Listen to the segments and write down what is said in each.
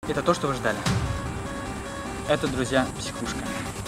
Это то, что вы ждали. Это, друзья, психушка.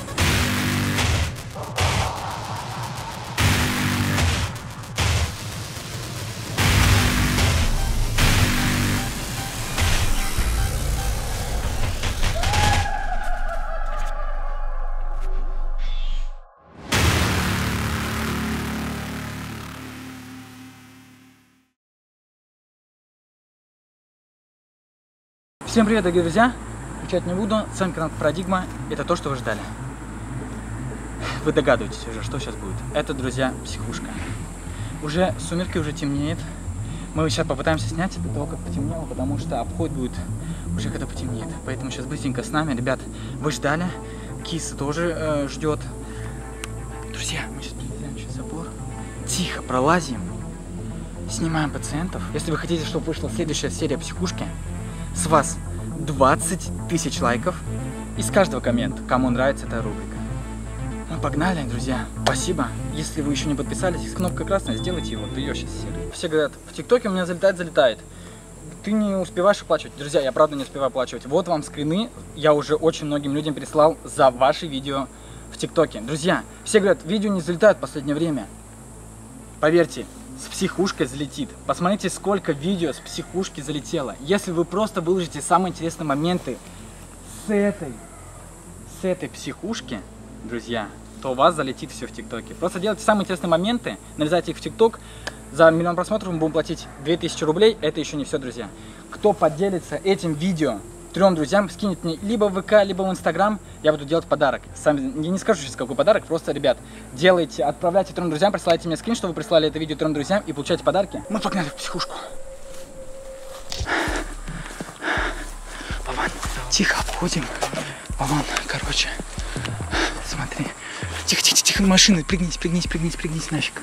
Всем привет, дорогие друзья! Включать не буду, с вами канал Парадигма. Это то, что вы ждали. Вы догадываетесь уже, что сейчас будет. Это, друзья, психушка. Уже сумерки, уже темнеет. Мы сейчас попытаемся снять до того, как потемнело, потому что обход будет уже когда потемнеет. Поэтому сейчас быстренько с нами. Ребят, вы ждали. Киса тоже ждет. Друзья, мы сейчас прилетаем через забор. Тихо пролазим. Снимаем пациентов. Если вы хотите, чтобы вышла следующая серия психушки, с вас 20 тысяч лайков из каждого коммента, кому нравится эта рубрика. Ну, погнали, друзья. Спасибо. Если вы еще не подписались, кнопка красная, сделайте его, ты ее сейчас серый. Все говорят, в ТикТоке у меня залетает. Ты не успеваешь оплачивать. Друзья, я правда не успеваю оплачивать. Вот вам скрины. Я уже очень многим людям переслал за ваши видео в ТикТоке. Друзья, все говорят, видео не залетают в последнее время. Поверьте, с психушкой залетит. Посмотрите, сколько видео с психушки залетело. Если вы просто выложите самые интересные моменты с этой психушки, друзья, то у вас залетит все в ТикТоке. Просто делайте самые интересные моменты, нарезайте их в ТикТок. За 1 миллион просмотров мы будем платить 2000 рублей. Это еще не все, друзья. Кто поделится этим видео 3 друзьям, скинет мне либо в ВК, либо в Инстаграм, я буду делать подарок. Сами, я не скажу сейчас, какой подарок, просто, ребят, делайте, отправляйте 3 друзьям, присылайте мне скрин, что вы прислали это видео 3 друзьям и получаете подарки. Мы погнали в психушку. Вован, тихо обходим. Вован, короче, смотри. Тихо, машины, пригнись нафиг.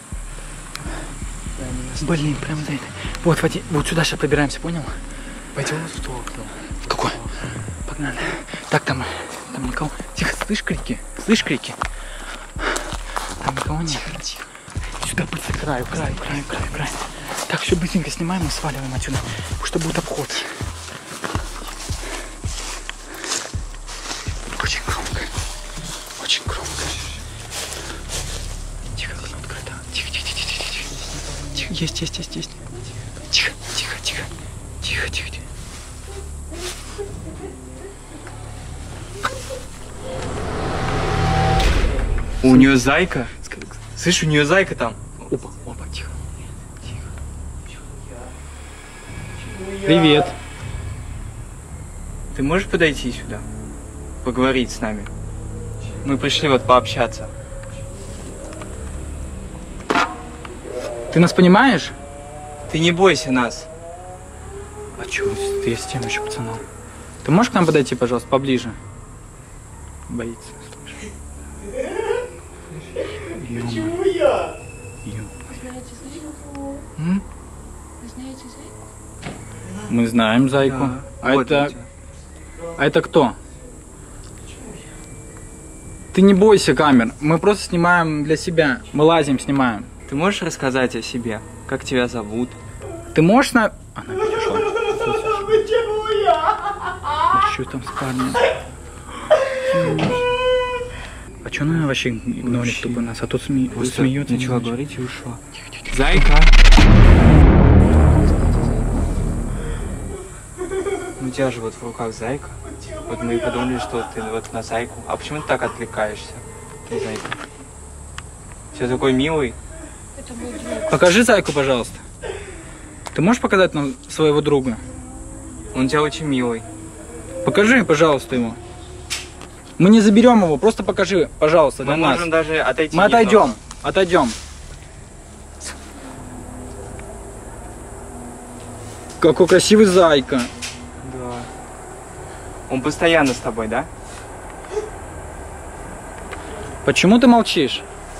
Блин, прям за это. Вот, Вадим, вот сюда сейчас пробираемся, понял? Пойдем в то окно. В какое? Погнали. Так, там никого. Тихо, слышь крики? Там никого нет. Тихо. Сюда быстро, краю. Так, все быстренько снимаем и сваливаем отсюда, чтобы будет обход. Очень громко. Тихо, окно открыто. Тихо. Есть. Тихо. У нее зайка. Слышь, у нее зайка там. Опа, тихо. Привет. Ты можешь подойти сюда? Поговорить с нами? Мы пришли вот пообщаться. Ты нас понимаешь? Ты не бойся нас. А чё, ты с тем еще пацаном? Ты можешь к нам подойти, пожалуйста, поближе? Боится. Почему я? Вы знаете зайку? Мы знаем зайку. Да. А Вот это кто? Ты не бойся камер. Мы просто снимаем для себя. Мы лазим, снимаем. Ты можешь рассказать о себе? Как тебя зовут? Ты можешь на... Она перешла. Почему я? А что там с парнем? А что она вообще игнорит тупо нас? А тут смеется. Начала говорить и ушла. Тихо. Зайка! У тебя же вот в руках зайка. Вот мы и подумали, что ты вот на зайку. А почему ты так отвлекаешься? Ты зайка. Все такой милый. Покажи зайку, пожалуйста. Ты можешь показать нам своего друга? Он у тебя очень милый. Покажи, пожалуйста, его. Мы не заберем его, просто покажи, пожалуйста, для Мы нас. можем даже отойти. Мы отойдем. Какой красивый зайка. Да. Он постоянно с тобой, да? Почему ты молчишь?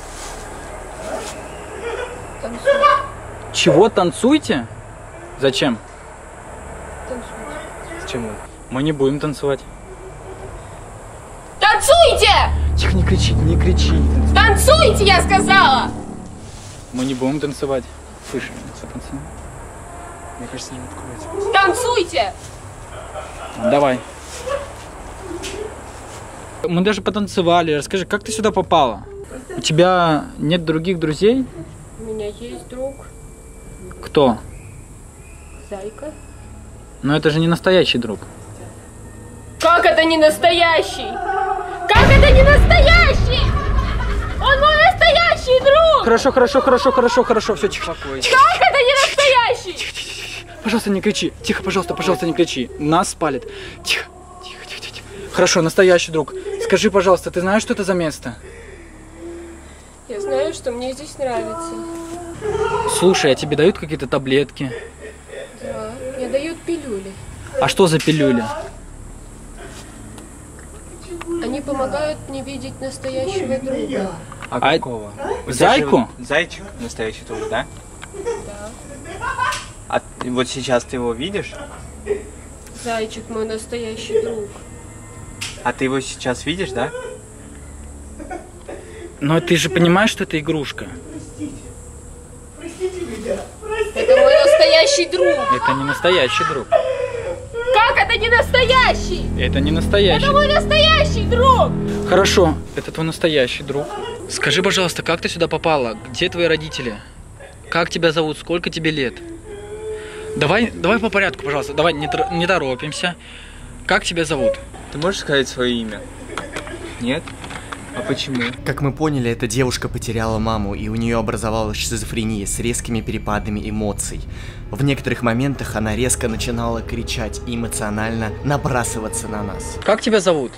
Танцуйте. Чего, танцуйте? Зачем? Танцуйте. С чем он? Мы не будем танцевать. Танцуйте! Тихо, не кричи. Танцуйте, я сказала! Мы не будем танцевать. Слышишь, пацаны? Мне кажется, не откроется. Танцуйте! Давай. Мы даже потанцевали. Расскажи, как ты сюда попала? У тебя нет других друзей? У меня есть друг. Кто? Зайка. Но это же не настоящий друг. Как это не настоящий? Как это не настоящий? Он мой настоящий друг! Хорошо. Все, тихо. Как это не настоящий? Пожалуйста, не кричи. Тихо, пожалуйста, не кричи. Нас спалит. Тихо. Хорошо, настоящий друг. Скажи, пожалуйста, ты знаешь, что это за место? Я знаю, что мне здесь нравится. Слушай, а тебе дают какие-то таблетки? Да, мне дают пилюли. А что за пилюли? Они помогают мне видеть настоящего друга. А А какого? Зайку? Зайчик настоящий друг, да? Да. А вот сейчас ты его видишь? Зайчик мой настоящий друг. А ты его сейчас видишь, да? Но ты же понимаешь, что это игрушка. Простите меня. Простите. Это мой настоящий друг. Это не настоящий друг. Как это не настоящий? Это не настоящий. Это мой настоящий друг. Хорошо, это твой настоящий друг. Скажи, пожалуйста, как ты сюда попала? Где твои родители? Как тебя зовут? Сколько тебе лет? Давай по порядку, пожалуйста. Давай, не торопимся. Как тебя зовут? Ты можешь сказать свое имя? Нет? А почему? Как мы поняли, эта девушка потеряла маму, и у нее образовалась шизофрения с резкими перепадами эмоций. В некоторых моментах она резко начинала кричать и эмоционально набрасываться на нас. Как тебя зовут?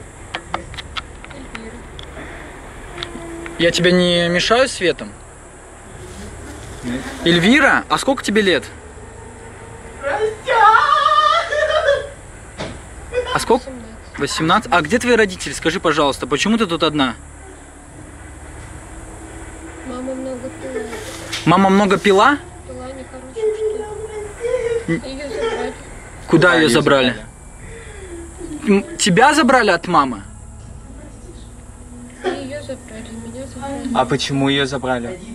Я тебя не мешаю светом? Нет. Эльвира, а сколько тебе лет? А сколько? 18. А где твои родители? Скажи, пожалуйста, почему ты тут одна? Мама много пила. Мама много пила? Пила нехорошую штуку. Ее забрали. Куда ее забрали? Тебя забрали от мамы? Ее забрали, меня забрали. А почему ее забрали? Она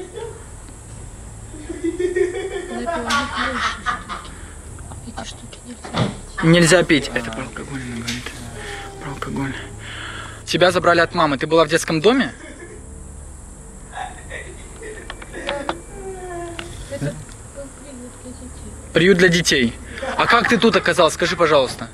пила нехорошие штуки. Эти штуки нельзя. Нельзя пить. Это про алкоголь она говорит. Про алкоголь. Тебя забрали от мамы. Ты была в детском доме? Это был приют для детей. Приют для детей. А как ты тут оказалась? Скажи, пожалуйста.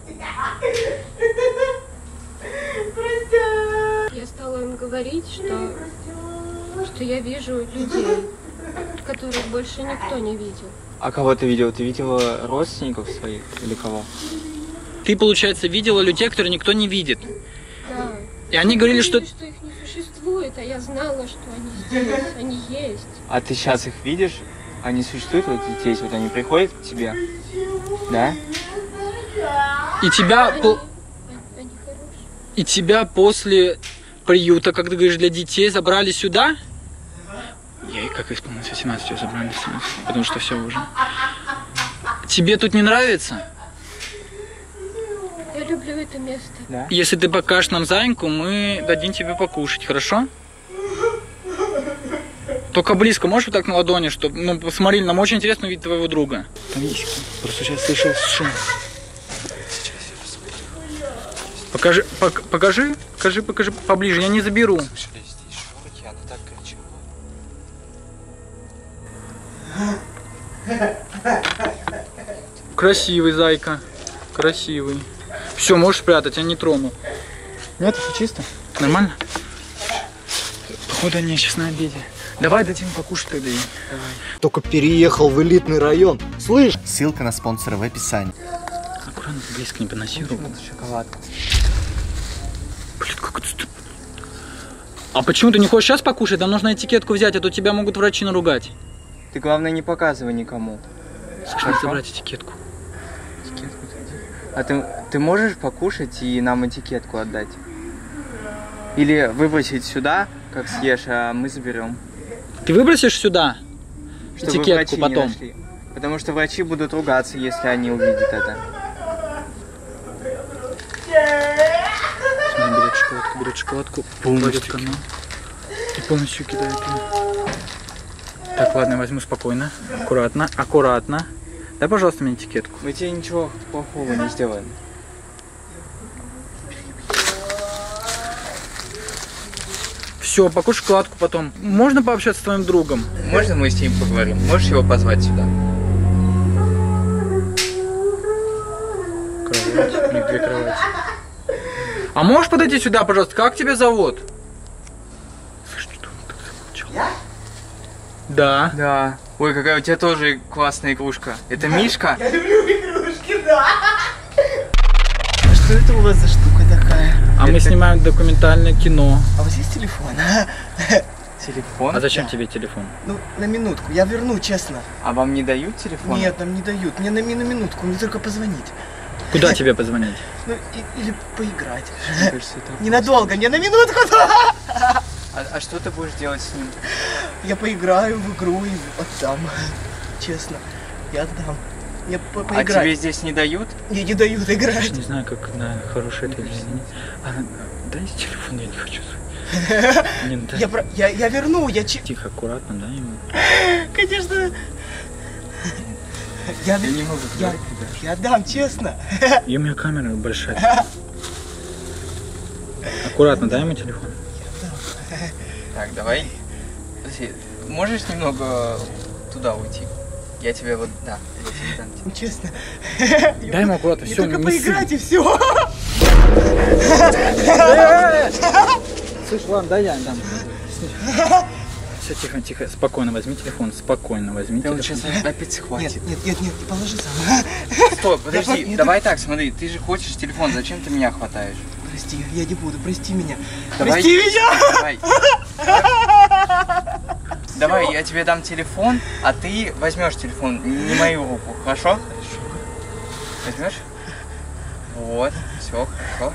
Я стала им говорить, что я вижу людей, которых больше никто не видел. А кого ты видел? Ты видела родственников своих или кого? Ты, получается, видела людей, которые никто не видит. Да. И они говорили, что... Что их не существует, а я знала, что они здесь, они есть. А ты сейчас их видишь? Они существуют вот здесь? Вот они приходят к тебе? Да? И тебя... Они хорошие. И тебя после приюта, как ты говоришь, для детей забрали сюда? Ей как исполнилось 18, ее забрали, потому что все уже. Тебе тут не нравится? Я люблю это место. Да? Если ты покажешь нам зайку, мы дадим тебе покушать, хорошо? Только близко, можешь вот так на ладони, чтобы... Ну, посмотри, нам очень интересно увидеть твоего друга. Там есть, просто сейчас слышал шум. Покажи поближе, я не заберу. Красивый зайка, красивый. Все, можешь спрятать, я не трону. Нет, все чисто? Нормально? Походу они сейчас на обеде. Давай дадим покушать тогда ей. Только переехал в элитный район. Слышь? Ссылка на спонсора в описании. Аккуратно, близко не подноси руку. Шоколадка. Блин, как это стыдно. А почему ты не хочешь сейчас покушать? Нам нужно этикетку взять, а то тебя могут врачи наругать. Ты, главное, не показывай никому. Слушай, надо забрать этикетку. А ты можешь покушать и нам этикетку отдать? Или выбросить сюда, как съешь, а мы заберем? Ты выбросишь сюда Чтобы этикетку врачи не потом? нашли. Потому что врачи будут ругаться, если они увидят это. Смотри, берет шоколадку, кладет в канал и полностью кидает ее. Так, ладно, я возьму спокойно, аккуратно. Дай, пожалуйста, мне этикетку. Мы тебе ничего плохого не сделаем. Все, покушай шоколадку потом. Можно пообщаться с твоим другом? Можно мы с ним поговорим? Можешь его позвать сюда? Кровать, у них 2 кровати. А можешь подойти сюда, пожалуйста? Как тебя зовут? Слышь, что он так замолчал? Я? Да. Да. Ой, какая у тебя тоже классная игрушка. Это Мишка? Я люблю игрушки, да. А что это у вас за штука такая? А мы снимаем документальное кино. А у вас есть телефон? Телефон? А зачем тебе телефон? Ну, на минутку, я верну, честно. А вам не дают телефон? Нет, нам не дают. Мне на минутку, мне только позвонить. Куда тебе позвонить? Ну, или поиграть. Мне кажется, это- Ненадолго, не на минутку, да. А что ты будешь делать с ним? Я поиграю в игру и отдам. Честно, я отдам. Я А поиграю. тебе здесь не дают? Мне не дают играть. Не знаю, как на хорошее это или нет. Дай телефон, я не хочу. Не, ну, дай. Я верну, Тихо, аккуратно, да, ему? Конечно. Я не могу я отдам, честно. И у меня камера большая. Аккуратно, дай ему телефон. Так, давай. Подожди, можешь немного туда уйти? Я тебе вот, да, я тебе дам телефон. Честно. Дай ему аккуратно, Мне все, только не поиграть и все. Слышь, ладно, дай я дам. Все, тихо, тихо, спокойно возьми телефон, спокойно возьми Да он телефон. сейчас опять схватит. Нет, положи сам. Стой, подожди, Я- давай так, смотри, ты же хочешь телефон, зачем ты меня хватаешь? Прости, я не буду, прости меня. Давай. Прости меня! Давай. Давай, я тебе дам телефон, а ты возьмешь телефон, не мою руку, хорошо? Возьмешь? Вот, все, хорошо.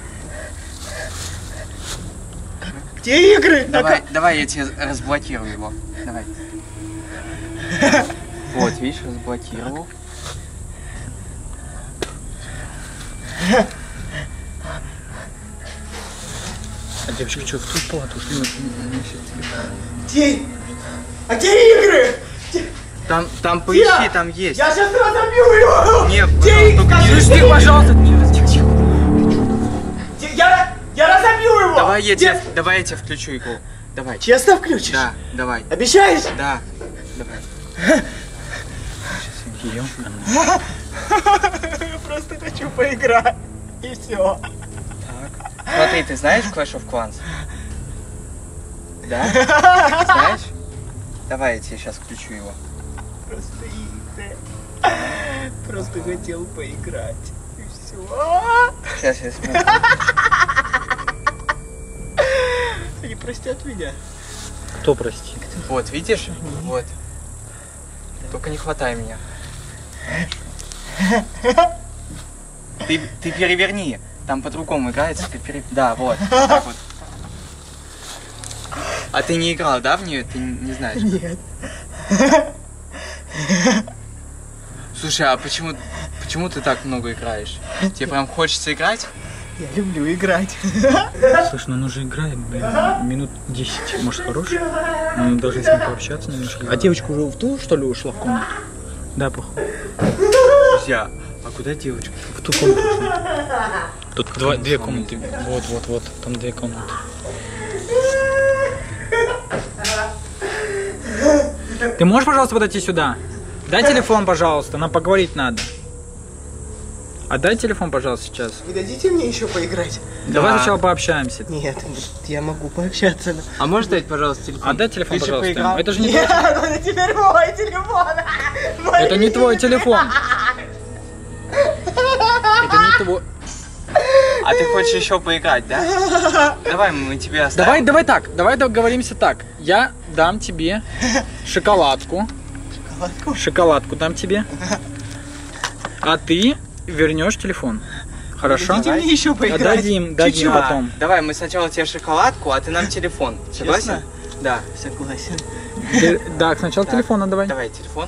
Где игры? Давай я тебе разблокирую его. Давай. Вот, видишь, разблокировал. А девочка что, в ту палату ушли? Где? А где игры? Там поищи, там есть. Я сейчас разобью его! Нет, Где только игры? не Скажи, Ты, пожалуйста, не Я разобью его! Давай я Где? тебе включу игру. Давай. Честно включишь? Да, давай. Обещаешь? Да. Давай. Ее. Просто хочу поиграть. И все. Смотри, ты знаешь Clash of Clans? Да? Знаешь? Давай я тебе сейчас включу его. Просто игры. Просто хотел поиграть. И все. Сейчас я смотрю. Они простят меня. Кто простит? Вот, видишь? Вот. Только не хватай меня. Ты переверни. Там по-другому играется. Да, вот. Так вот. А ты не играл, да, в нее? Ты не знаешь? Нет. Слушай, а почему ты так много играешь? Тебе прям хочется играть? Я люблю играть. Слушай, ну он уже играет, блин, минут 10. Может, хороший? Мы должны с ним пообщаться немножко. А девочка уже в ту, что ли, ушла в комнату? Да, походу. Друзья, а куда девочка? В ту комнату ушла. Тут две комнаты. Вот. Там 2 комнаты. Ты можешь, пожалуйста, подойти сюда? Дай телефон, пожалуйста, нам поговорить надо. Отдай телефон, пожалуйста, сейчас. Вы дадите мне еще поиграть? Давай Да. сначала пообщаемся. Нет, я могу пообщаться. А можешь дать, пожалуйста, телефон? Отдай телефон, Ты же пожалуйста. поиграл. Это же не Нет, твой, это теперь мой телефон. это не твой телефон. Это не твой. А ты хочешь еще поиграть, да? Давай мы тебе оставим. Давай так, давай договоримся так. Я дам тебе шоколадку. Шоколадку дам тебе. А ты вернешь телефон. Хорошо? Дадите мне еще поиграть. Дадим Чуть-чуть. потом. Давай мы сначала тебе шоколадку, а ты нам телефон. Согласен? Да. Согласен. Да, сначала телефон отдавай. Давай телефон.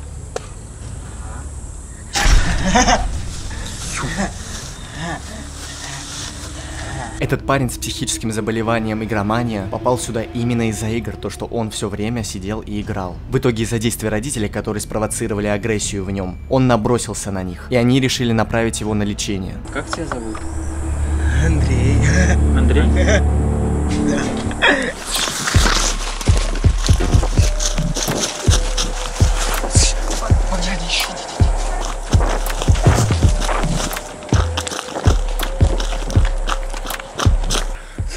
Этот парень с психическим заболеванием игромания попал сюда именно из-за игр, то что он все время сидел и играл. В итоге из-за действий родителей, которые спровоцировали агрессию в нем, он набросился на них, и они решили направить его на лечение. Как тебя зовут? Андрей. Андрей?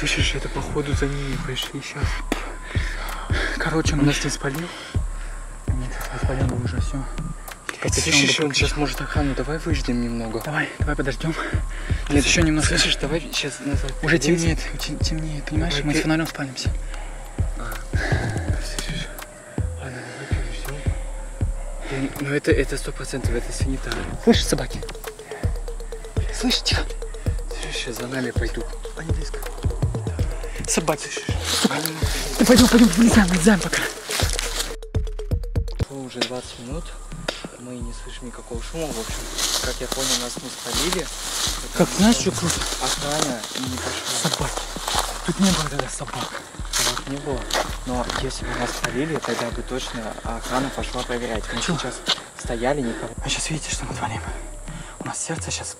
Слышишь, это походу за ними пришли сейчас. Короче, он нас не спалил. Нет, спалил бы уже все. Слышишь, он сейчас может охрану. Давай выждем немного. Давай подождем. Нет, еще немножко. Слышишь, давай сейчас назад. Уже темнеет, понимаешь? Давай, мы с фонарем спалимся. Слышишь? Ладно, давай все. Ну это 100%, это санитары. Слышишь, собаки? Слышь, тихо. Слышишь, сейчас за нами пойдут. Они близко. Собаки. Сука. Пойдем, вылезаем пока. Прошло уже 20 минут. Мы не слышим никакого шума. В общем, как я понял, нас не спалили. Как, знаешь, что круто? Охрана не пошла. Собаки. Тут не было тогда собак. Собак не было. Но если бы нас спалили, тогда бы точно охрана пошла проверять. Мы сейчас стояли, никого. А сейчас видите, что мы творим? У нас сердце сейчас...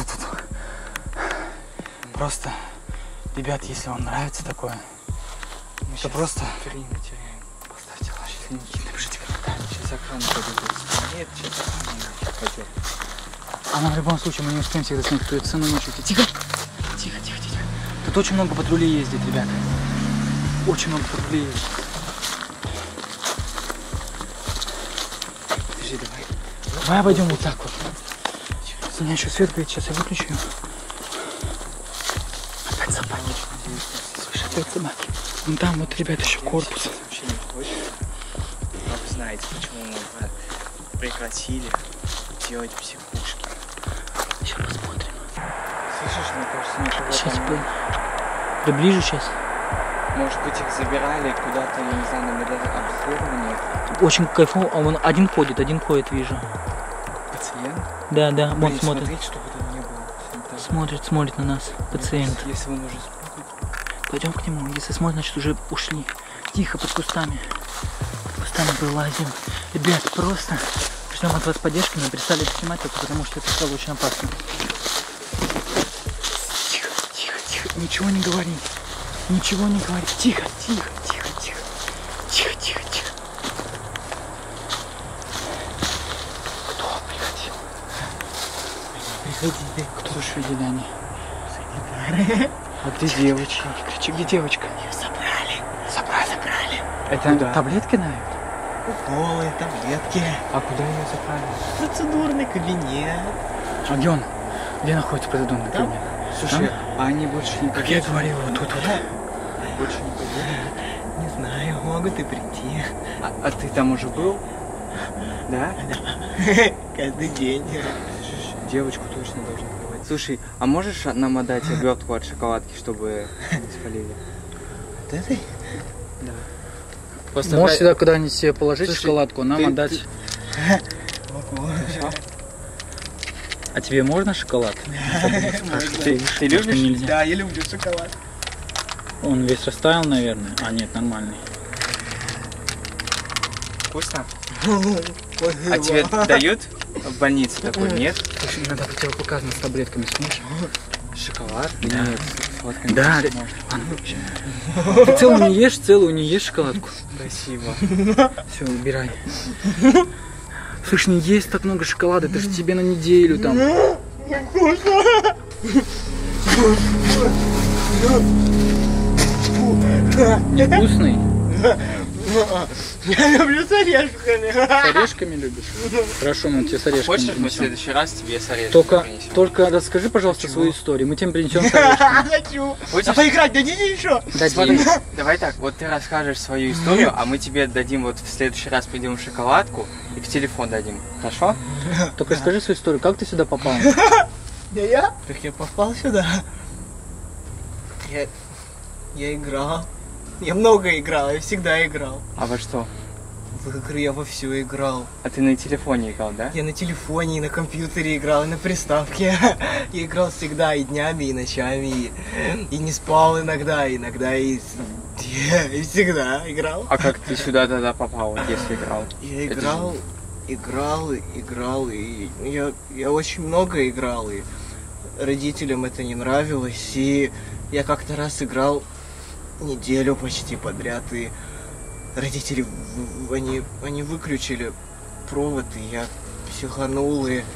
Просто, ребят, если вам нравится такое, то просто... Время теряем. Поставьте лайк, напишите комментарий. Сейчас охрана пойдет. Нет, сейчас охрана пойдет. А нам в любом случае мы не успеем всегда снять, кто это цену ночью. Тихо! Тут очень много патрулей ездит, ребят. Очень много патрулей ездит. Подожди, давай. Давай обойдем вот так вот. У меня еще свет горит, сейчас я выключу его. Опять собаки. Слышь, опять собаки. Вон там вот, ребят, еще корпус. Вообще не хочет. Но вы знаете, почему мы прекратили делать психушки. Сейчас посмотрим. Слышишь, мне кажется, ничего Сейчас там понял. Приближу сейчас. Может быть, их забирали куда-то, я не знаю, на медобследование. Очень кайфово. А вон один ходит, вижу. Пациент? Да, Блин, вон смотрит. смотреть, чтобы там не было. Смотрит на нас. Пациент. Если он уже спутник. Пойдем к нему. Если смотрит, значит уже ушли. Тихо, под кустами. Под кустами вылазим. Ребят, просто ждем от вас поддержки. Мы перестали это снимать только потому, что это стало очень опасно. Тихо. Ничего не говори. Тихо. Кто приходил? Приходили. Кто же видели они? А ты девочка. Не кричи, где девочка? Ее забрали. Это Куда? таблетки, наверное? Уколы, таблетки. А куда ее забрали? Процедурный кабинет. А где он? Где находится процедурный кабинет? Слушай, а они больше не Как я говорил, вот тут вот. Больше не пойдут? Не знаю, могут и прийти. А ты там уже был? Да? Каждый день. Девочку точно должен говорить. Слушай, а можешь нам отдать обертку от шоколадки, чтобы не спалили? Вот этой? Да. Можешь сюда куда-нибудь себе положить Слушай, шоколадку, нам ты- отдать. Могу. А тебе можно шоколад? Ты любишь? Нельзя. Да, я люблю шоколад. Он весь растаял, наверное. А нет, нормальный. Вкусно? А тебе дают в больнице такой? Нет? Слушай, иногда противопоказано с таблетками сможешь? Шоколад? Нет, сладкое Да, не можно. Ты целую не ешь шоколадку. Спасибо. Все, убирай. Слушай, не есть так много шоколада, это же тебе на неделю там. Невкусный? Я люблю с орешками. С орешками любишь? Хорошо, мы тебе с орешками Хочешь, мы в принесем. следующий раз тебе с орешками принесем? Только расскажи, пожалуйста, свою историю. Мы тебе принесем с орешками. Хочу. Хочешь? А поиграть дадите еще? Смотри, Дадим. давай так, вот ты расскажешь свою историю, а мы тебе дадим, вот в следующий раз придем шоколадку и в телефон дадим. Хорошо? Только расскажи свою историю, как ты сюда попал? Я? Как я попал сюда? Я играл. Я много играл, я всегда играл. А во что? В игры я во все играл. А ты на телефоне играл, да? Я на телефоне, и на компьютере играл, и на приставке. Я играл всегда, и днями, и ночами, и не спал иногда и всегда играл. А как ты сюда тогда попал, вот если играл? Я Это играл, и я очень много играл, и родителям это не нравилось, и я как-то раз играл неделю почти подряд, и родители, они выключили провод, и я психанул, и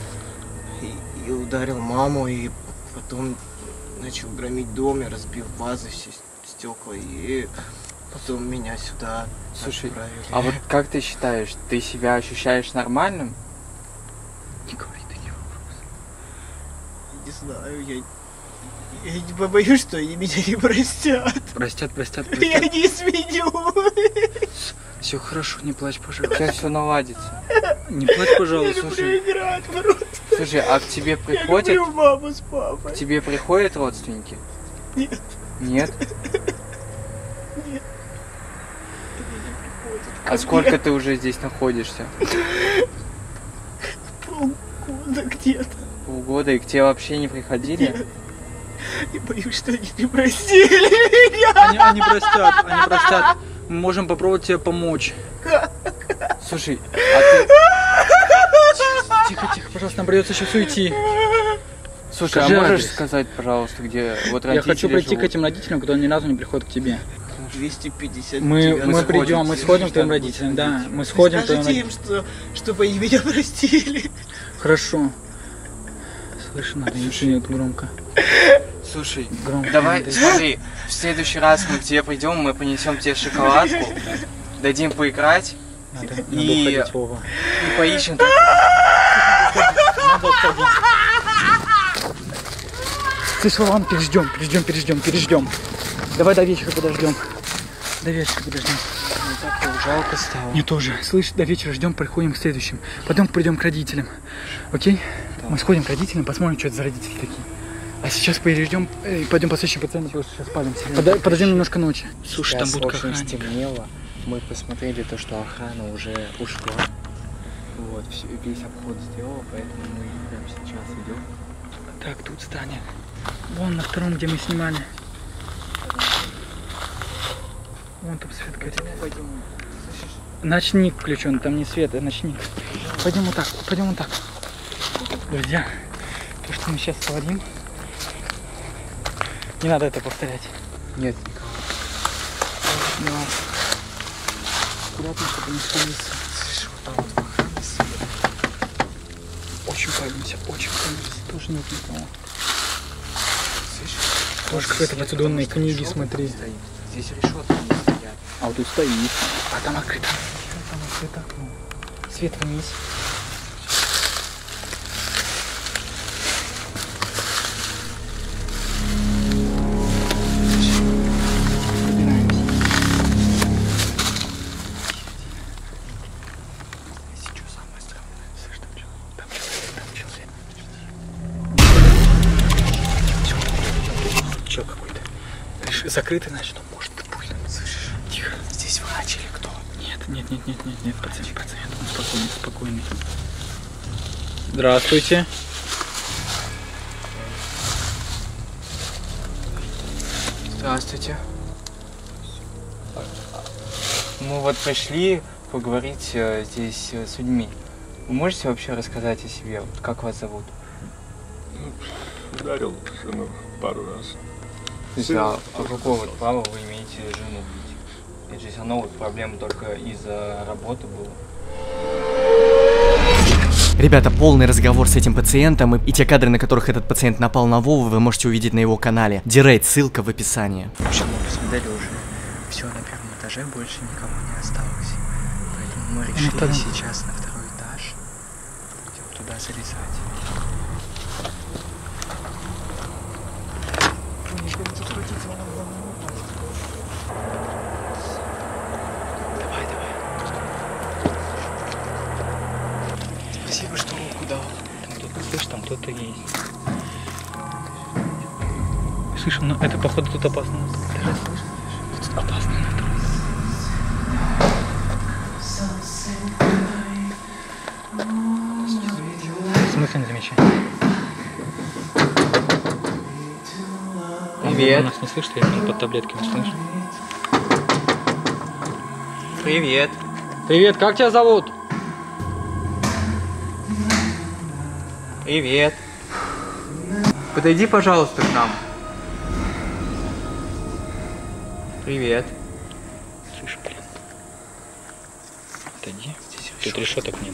ударил маму, и потом начал громить дом, и разбил вазы, стекла, и потом меня сюда Слушай, отправили. а вот как ты считаешь, ты себя ощущаешь нормальным? Не говори такие вопросы. Не знаю, я не боюсь, что они меня не простят. Простят. Я не изменю. Все хорошо, не плачь, У пожалуйста. тебя все наладится. Не плачь, Я пожалуйста. люблю играть просто. Слушай, а к тебе Я приходят? люблю маму с папой. К тебе приходят родственники? Нет. Нет? Нет. А сколько ты уже здесь находишься? Полгода где-то. Полгода, и к тебе вообще не приходили? Я боюсь, что они не простили меня. Они простят. Мы можем попробовать тебе помочь. Слушай, а ты... Тихо, пожалуйста, нам придется сейчас уйти. Слушай, Скажи а можешь адрес. сказать, пожалуйста, где вот родители Я хочу прийти живут? к этим родителям, которые ни разу не приходят к тебе. 250. Мы сходим, придем, мы сходим к твоим надо родителям, будет да. сходить. Мы сходим к твоим Скажите родителям. им, чтобы они меня простили. Хорошо. Слышно, надо не громко. Слушай, Громко. давай, надо. смотри, в следующий раз мы к тебе придем, мы принесем тебе шоколадку, дадим поиграть Надо И- уходить, Вова. и поищем. Надо уходить. Слышь, Вован, переждем. Давай до вечера подождем. Мне так его жалко стало. Мне тоже. Слышь, до вечера ждем, приходим к следующим. Потом придем к родителям. Окей? Мы сходим к родителям, посмотрим, что это за родители такие. А сейчас перейдем и пойдем по следующим пациентам, потому что сейчас спалимся. Подождем немножко ночи. Слушай, там будут очень охранники. стемнело. Мы посмотрели то, что охрана уже ушла. Вот, весь обход сделала, поэтому мы прямо сейчас идем. Так, тут станет. Вон на втором, где мы снимали. Вон там свет горит. Ночник включен, там не свет, а ночник. Пойдем вот так. Друзья, то, что мы сейчас творим, не надо это повторять. Нет, никого. Аккуратно, чтобы не спалиться. Слышишь, вот там вот охрана сидит. Очень боимся. Тоже нет никого. Слышишь? Тоже какие-то процедурные книги, смотри. Здесь решетки не стоят. А вот тут стоит. А там открыто. Там открыто окно. Свет вниз. Выбираемся. Сейчас самое странное. Слышь, там человек. Чё какой-то? Закрытый, значит, он может быть пульт. Слышишь? Тихо. Здесь врач или кто? Нет, пациент, он спокойный. Здравствуйте. Здравствуйте. Мы вот пришли поговорить здесь с людьми. Вы можете вообще рассказать о себе? Вот как вас зовут? Ударил жену пару раз. То есть, а какое вот право вы имеете жену бить? Ведь здесь оно вот проблема только из-за работы было. Ребята, полный разговор с этим пациентом и те кадры, на которых этот пациент напал на Вову, вы можете увидеть на его канале. Дирейт, ссылка в описании. В общем, мы посмотрели уже. Все на первом этаже, больше никого не осталось. Поэтому мы решили сейчас на второй этаж будем туда залезать. Давай. Спасибо, что руку дал. Там кто-то, слышь, там кто-то есть. Слышь, ну это походу тут опасно. Тут опасно. В смысле не замечай? Привет. Он нас не слышит, я под таблетками слышу. Привет. Привет, как тебя зовут? Привет. Подойди, пожалуйста, к нам. Привет. Слышь, блин. Отойди. Тут решеток нет.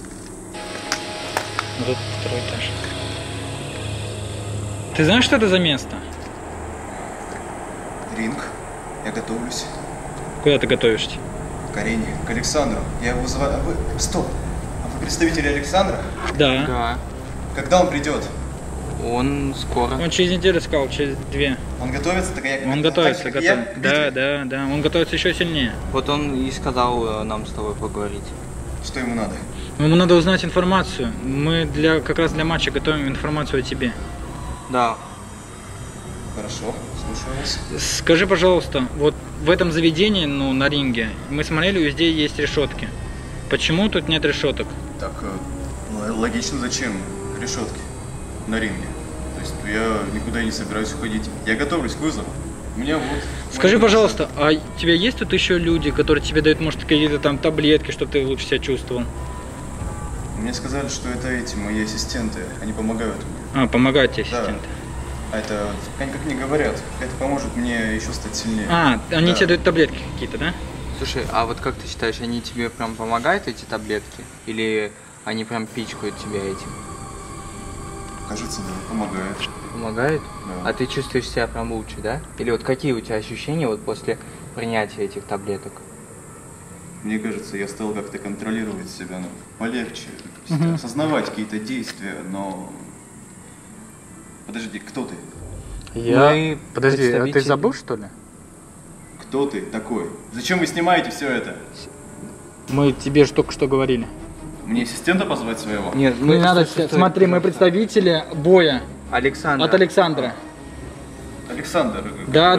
Ну тут второй этаж. Ты знаешь, что это за место? Ринг. Я готовлюсь. Куда ты готовишься? К Арене, к Александру. Я его вызываю. А вы... Стоп! А вы представитель Александра? Да. Да. Когда он придет? Он скоро. Он через неделю сказал, через 2. Он готовится? Так я... Он готовится, так, как я? готов. Да. Он готовится еще сильнее. Вот он и сказал нам с тобой поговорить. Что ему надо? Ему надо узнать информацию. Мы как раз для матча готовим информацию о тебе. Да. Хорошо, слушаю вас. Скажи, пожалуйста, вот в этом заведении, ну, на ринге, мы смотрели, везде есть решетки. Почему тут нет решеток? Так, логично, зачем решетки на ринге? То есть я никуда не собираюсь уходить. Я готовлюсь к вызову. У меня вот... Скажи, пожалуйста, а у тебя есть тут еще люди, которые тебе дают, может, какие-то там таблетки, чтобы ты лучше себя чувствовал? Мне сказали, что это эти мои ассистенты. Они помогают мне. А, помогают тебе ассистенты? Да. Это, они как мне говорят, это поможет мне еще стать сильнее. А, они да. тебе дают таблетки какие-то, да? Слушай, а вот как ты считаешь, они тебе прям помогают, эти таблетки? Или они прям пичкают тебя этим? Кажется, да, помогает. Помогает? Да. А ты чувствуешь себя прям лучше, да? Или вот какие у тебя ощущения вот после принятия этих таблеток? Мне кажется, я стал как-то контролировать себя, ну, полегче, то есть осознавать какие-то действия, но... Подожди, кто ты? Подожди, а ты забыл, что ли? Кто ты такой? Зачем вы снимаете все это? Мы тебе же только что говорили. Мне ассистента позвать своего? Нет, Не надо, смотри, мы представители боя Александр. от Александра. Александр. Да.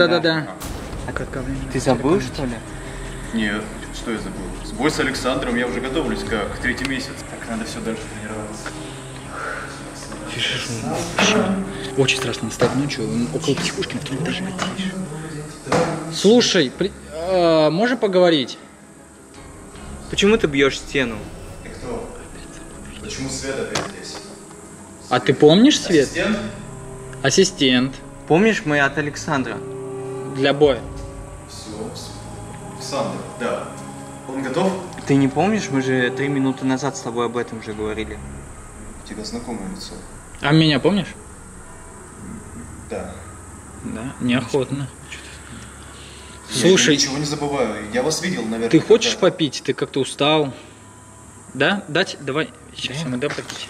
Ты забыл, что ли? Нет, что я забыл? Бой с Александром я уже готовлюсь как 3-й месяц. Так, надо все дальше тренироваться. Очень страшно стать ночью около психушки на втором этаже. Слушай, можем поговорить? Почему ты бьешь стену? Ты кто? Почему Свет опять здесь? А ты помнишь, Свет? Ассистент? Ассистент. Помнишь, мы от Александра? Для боя. Все, Александр, да. Он готов? Ты не помнишь, мы же 3 минуты назад с тобой об этом же говорили. У тебя знакомое лицо. А меня помнишь? Да. Да, неохотно. Я Слушай, ничего не забываю. Я вас видел, наверное. ты хочешь когда-то. попить? Ты как-то устал. Да? Дать? Давай. Сейчас ему дам попить.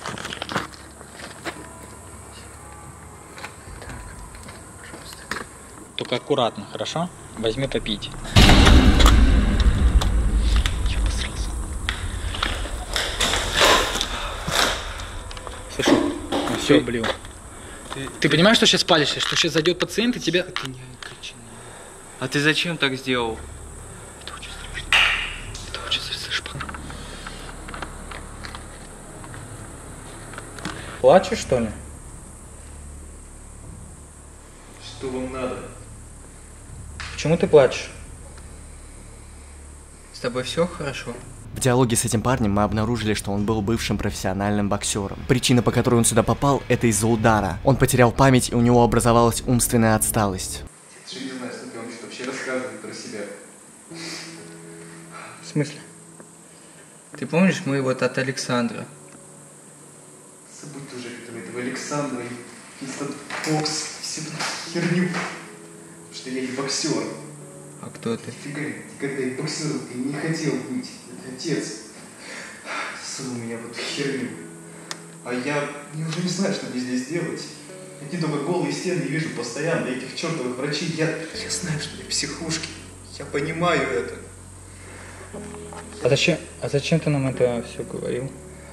Только аккуратно, хорошо? Возьми попить. Слушай, все облил. Ты понимаешь, что сейчас палишься? Что сейчас зайдет пациент и тебя... А ты зачем так сделал? Это очень страшно. Это очень страшно. Плачешь, что ли? Что вам надо? Почему ты плачешь? С тобой все хорошо? В диалоге с этим парнем мы обнаружили, что он был бывшим профессиональным боксером. Причина, по которой он сюда попал, это из-за удара. Он потерял память, и у него образовалась умственная отсталость. Я не знаю, что он вообще рассказывает про себя. В смысле? Ты помнишь, мы вот от Александра? Забудь уже этого Александра и этот бокс, всю эту херню. Потому что я не боксер. А кто ты? Ты когда я боксером, ты не хотел быть. Это отец. Засунул меня в эту херню. А я уже не знаю, что мне здесь делать. Одни только голые стены вижу постоянно, этих чертовых врачей. Я знаю, что я психушки. Я понимаю это. А зачем ты нам это все говорил?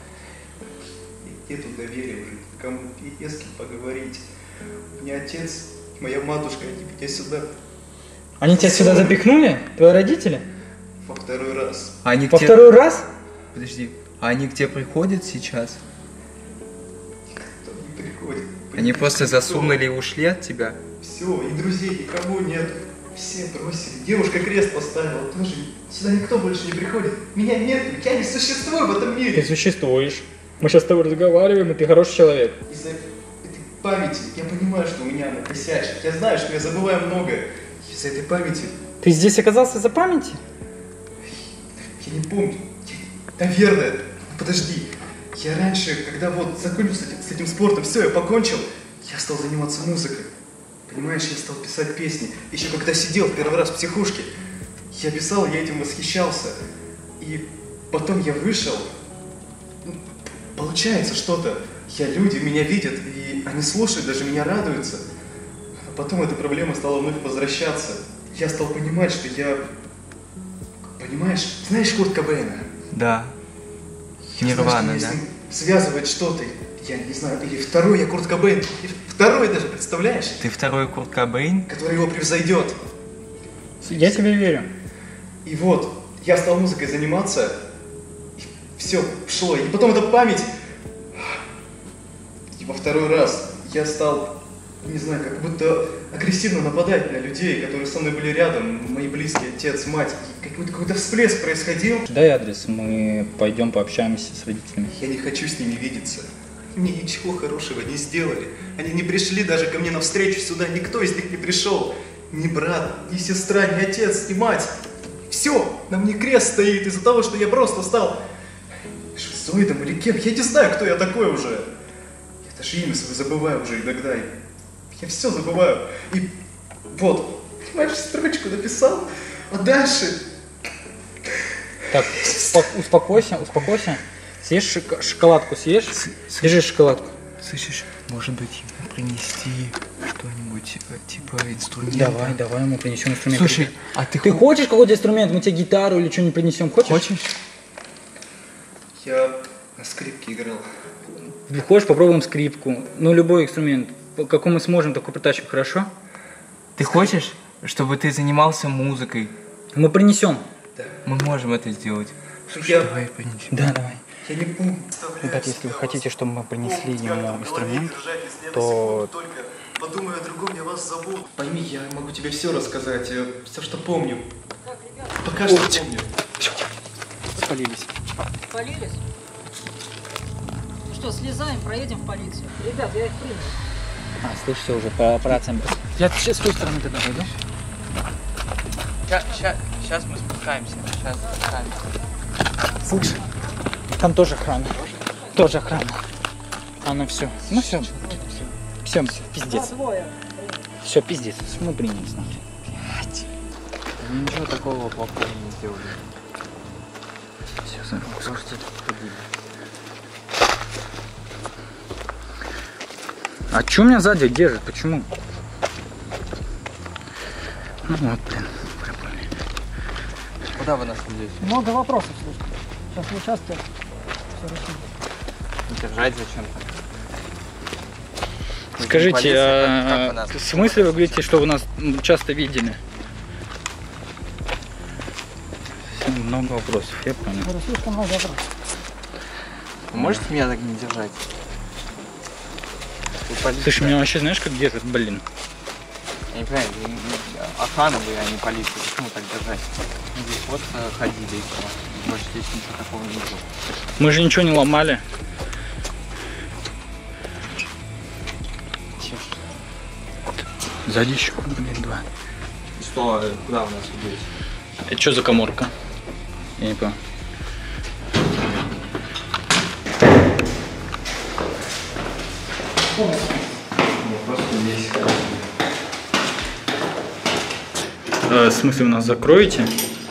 Нету доверия уже кому и с кем поговорить. У меня отец, моя матушка, они меня сюда Они тебя сюда запихнули? Твои родители? во второй раз. Они Во второй раз? Подожди, а они к тебе приходят сейчас? Никто не приходит. Они просто засунули и ушли от тебя? Все, и друзей никого нет. Все бросили. Девушка крест поставила. Тоже сюда никто больше не приходит. Меня нет, я не существую в этом Ты мире. существуешь. Мы сейчас с тобой разговариваем, и ты хороший человек. Из-за этой памяти я понимаю, что у меня она косячит. Я знаю, что я забываю многое. Из-за этой памяти Ты здесь оказался из-за памяти? я не помню. Наверное. Подожди. Я раньше, когда вот закончил с этим спортом, все, я покончил, я стал заниматься музыкой. Понимаешь, я стал писать песни. Еще когда сидел первый раз в психушке. Я писал, я этим восхищался. И потом я вышел. Получается что-то. Люди меня видят, и они слушают, даже меня радуются. А потом эта проблема стала вновь возвращаться. Я стал понимать, что я... Понимаешь, знаешь Курт Кобейна? Да. Я Нирвана, знаю, что да? меня с ним связывает что-то. Я не знаю, или второй я Курт Кобейн. Второй даже, представляешь? Ты второй Курт Кобейн? Который его превзойдет. Я тебе верю. И вот, я стал музыкой заниматься, и все шло. И потом эта память. И во второй раз я стал, не знаю, как будто агрессивно нападать на людей, которые со мной были рядом, мои близкие, отец, мать. И какой-то всплеск происходил. Дай адрес, мы пойдем пообщаемся с родителями. Я не хочу с ними видеться. Мне ничего хорошего не сделали. Они не пришли даже ко мне навстречу сюда. Никто из них не пришел. Ни брат, ни сестра, ни отец, ни мать. Все, на мне крест стоит из-за того, что я просто стал шизоидом или кем. Я не знаю, кто я такой уже. Я даже имя свое забываю уже иногда. Я все забываю. И вот, понимаешь, строчку написал, а дальше... Так, успокойся. Съешь шоколадку, съешь? Держи шоколадку. Слышишь, может быть, ему принести что-нибудь, типа инструмент? Давай, мы принесем инструмент. Слушай, а ты хочешь какой-то инструмент? Мы тебе гитару или что-нибудь принесем. Хочешь? Я на скрипке играл. Хочешь, попробуем скрипку. Ну, любой инструмент. Какой мы сможем, такой притащим, хорошо? Ты хочешь, чтобы ты занимался музыкой? Мы принесем. Мы можем это сделать. Слушай, Я- давай принесем. Да, давай. Я не помню. Ребят, если вы хотите, чтобы мы принесли ему инструмент, то... то- Только подумаю о другом, я вас забуду. Пойми, я могу тебе все рассказать, все, что помню. Пока что помню. Спалились. Спалились? Ну что, слезаем, проедем в полицию. Ребят, я их принял. Слышь, все уже по операциям. Я сейчас с той стороны тогда пойду. Сейчас мы спускаемся. Слышь, там тоже охрана. Тоже охрана. Она все. Ну все. Все, пиздец. Все, пиздец. Мы приняли, смотри. Ничего такого плохого не сделали. Все, за руку схватили. А чё меня сзади держит? Почему? Ну вот, блин. Куда вы нас здесь? Много вопросов, слушай. Сейчас в участке все решим. Держать зачем-то? Скажите, Полиция, как вы нас- в смысле вы говорите, что вы нас часто видели? Много вопросов, я понял. Говорю, слишком много вопросов. Вы можете меня так не держать? Вы полиция. Слушай, меня вообще знаешь, как держит, блин? Я не понимаю, охрана вы, а не полиция. Почему так держать? Мы здесь вот ходили и все. Больше здесь ничего такого не было. Мы же ничего не ломали. Сзади еще, блин, два. Что, куда вы нас ведете? Это что за каморка? Я не понял. В смысле, вы нас закроете?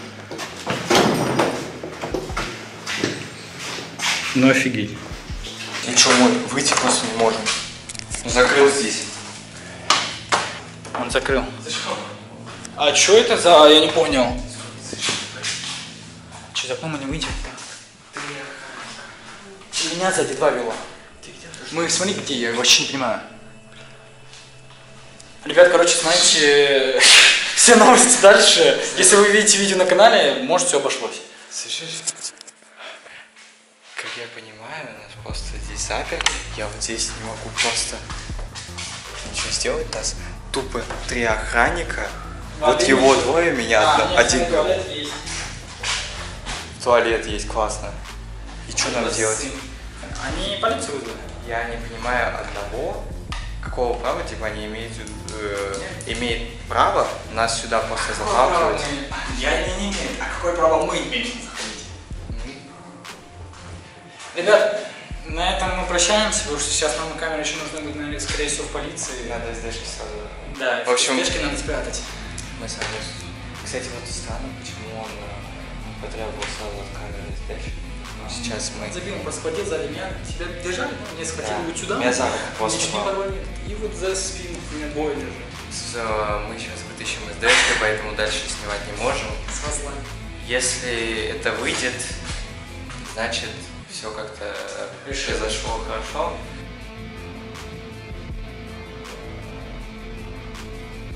Ну офигеть. Ничего, мы выйти просто не можем. Закрыл здесь. Он закрыл. А что это за... Я не понял. Что, за окном мы не выйдем? Меня сзади два вело. Мы, смотри, где я вообще не понимаю. Ребят, короче, смотрите все новости дальше. Если вы видите видео на канале, может, все обошлось. Слышишь? Как я понимаю, нас просто здесь заперли. Я вот здесь не могу просто ничего сделать. Нас тупо 3 охранника. Вот его двое, меня один. Туалет есть, классно. И что нам делать? Они полицию вызвали. Я не понимаю одного, какого права, типа, они имеют право нас сюда просто заталкивать. Я не имею. А какое право мы имеем заходить? Ребят, на этом мы прощаемся, потому что сейчас нам на камеру еще нужно быть, наверное, скорее всего, в полиции. Надо здесь сразу. Да, В общем, флешки надо спрятать. мы с вами... Кстати, вот странно, почему он потребовал сразу от камеры сдачи. Сейчас мы... Забил, он просто схватил сзади меня, тебя держали, меня схватили вот сюда. Меня за руку просто чуть не попал. порвали. И вот за спину меня бой лежит. Мы сейчас вытащим из дэшки, поэтому дальше снимать не можем. С козлами. Если это выйдет, значит все как-то произошло хорошо.